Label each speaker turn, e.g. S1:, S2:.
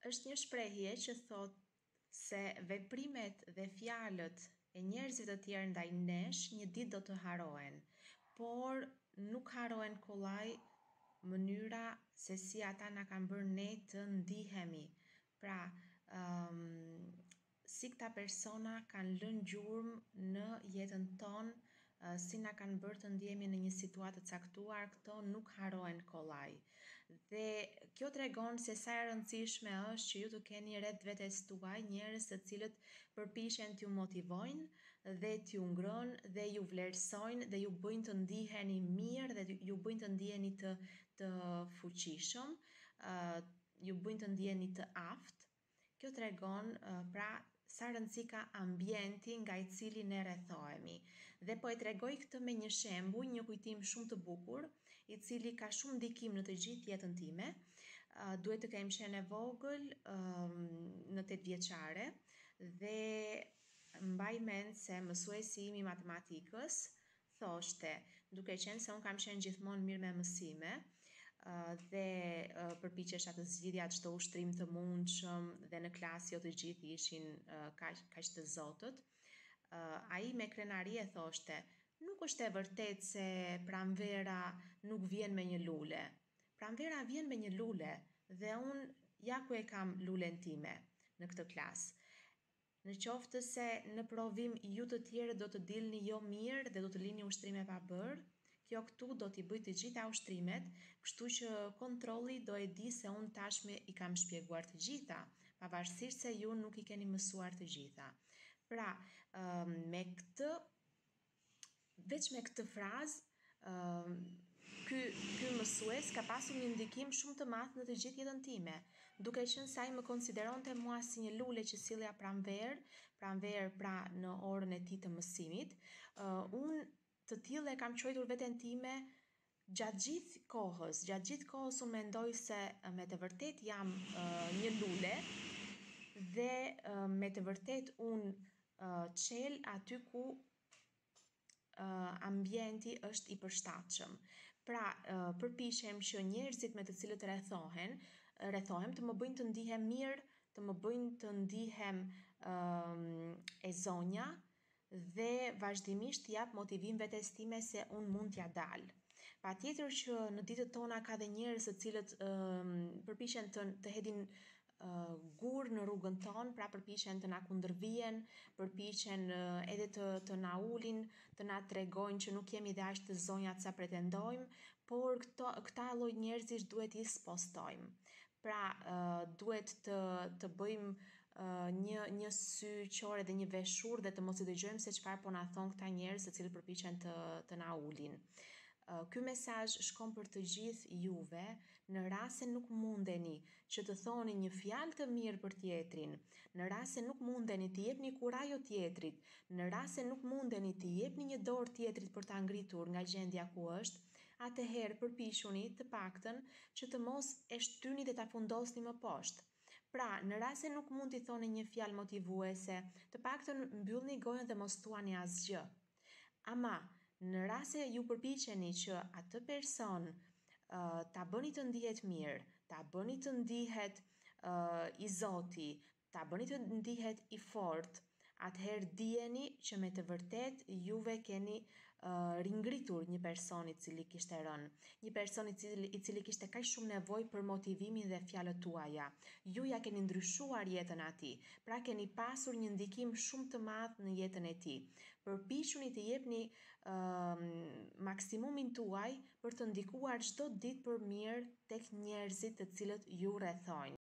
S1: Është një shprehje që thot se veprimet dhe fjalët e njerëzve të tjerë ndaj nesh një ditë do të harohen, por nuk harohen kollaj mënyra se si ata na kanë bërë ne të ndihemi. Pra, si këta persona kanë lënë gjurmë në jetën tonë, si na kanë bërë të ndihemi në një situatë të caktuar, këto nuk harohen kollaj. Dhe kjo tregon se sa e rëndësishme është që ju të keni rreth vetes tuaj njerëz të cilët përpiqen t'ju motivojnë dhe t'ju ngrojnë dhe ju vlerësojnë dhe ju bëjnë të ndiheni mirë dhe ju bëjnë të ndiheni të fuqishëm, ju bëjnë të ndiheni të aftë. Kjo tregon pra sa rëndësi ka ambienti nga i cili ne rrethohemi. Dhe po e tregoj këtë me një shembull, një kujtim shumë të bukur, i cili ka shumë ndikim në të gjithë jetën time. Duhet të kem qenë e vogël, në 8 vjeçare dhe mbaj mend se mësuesi im i matematikës thoshte, duke qenë se unë kam qenë gjithmonë mirë me mësime, dhe përpiqesha të zgjidhja çdo ushtrim të mundshëm dhe në klasë jo të gjithë ishin kaq të zotët. Ai me krenari e thoshte, nuk është e vërtetë se pranvera nuk vjen me një lule. Pranvera vjen me një lule dhe unë ja ku e kam lulen time në këtë klasë. Në qoftë se në provim ju të tjerë do të dilni jo mirë dhe do të lini ushtrime pa bërë, kjo këtu do t'i bëj të gjitha ushtrimet, kështu që kontrolli do e di se unë tashme i kam shpjeguar të gjitha, pavarësisht se ju nuk i keni mësuar të gjitha. Pra, veç me këtë frazë, ky mësues ka pasur një ndikim shumë të madh në të gjithë jetën time, duke qenë se ai më konsideronte mua si një lule që sillja pranverë pra në orën e tij të mësimit. Unë të tillë e kam quajtur veten time gjatë gjithë kohës unë mendoj se me të vërtet jam një lule dhe me të vërtet unë qel aty ku ambienti është i përshtatshëm. Pra, përpiqem që njerëzit me të cilët rrethohem të më bëjnë të ndihem mirë, të më bëjnë të ndihem e zonja dhe vazhdimisht jap motivim vetes time se unë mund t'ja dal. Patjetër që në ditët tona ka dhe njerëz të cilët përpiqen të hedhin gur në rrugën tonë, pra përpiqen të na kundërvijen, përpiqen edhe të na ulin, të na tregojnë që nuk jemi dhe aq të zonja sa pretendojmë, por këta lloj njerëzish duhet i spostojmë. Pra, duhet të bëjmë një sy qore dhe një veshur dhe të mos i dëgjojmë se çfarë po na thon këta njerëz të cilët përpiqen të na ulin. Ky mesazh shkon për të gjithë juve në rast se nuk mundeni që të thoni një fjalë të mirë për tjetrin, në rast se nuk mundeni të jepni kurajo tjetrit, në rast se nuk mundeni të jepni një dorë tjetrit për ta ngritur nga gjendja ku është, atëherë përpiquni të paktën që të mos e shtyni dhe ta fundosni më poshtë. Pra, në rast se nuk mund t'i thoni një fjalë motivuese, të paktën mbyllni gojën dhe mos thuani asgjë. Ama, në rast se ju përpiqeni që atë person ta bëni të ndihet mirë, ta bëni të ndihet i zoti, ta bëni të ndihet i fortë, atëherë dijeni që me të vërtet juve keni ringritur një person i cili kishte rënë, një person i cili kishte kaq shumë nevojë për motivimin dhe fjalët tuaja. Ju ja keni ndryshuar jetën atij, pra keni pasur një ndikim shumë të madh në jetën e tij. Përpiquni të jepni maksimumin tuaj për të ndikuar çdo ditë për mirë tek njerëzit të cilët ju rrethojnë.